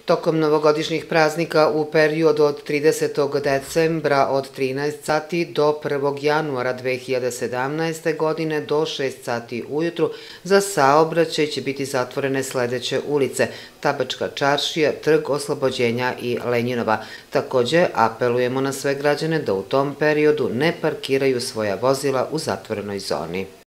Tokom novogodišnjih praznika u periodu od 30. decembra od 13 sati do 1. januara 2017. godine do 6 sati ujutru za saobraćaj će biti zatvorene sledeće ulice: Tabačka čaršija, Trg Oslobođenja i Lenjinova. Takođe, apelujemo na sve građane da u tom periodu ne parkiraju svoja vozila u zatvorenoj zoni.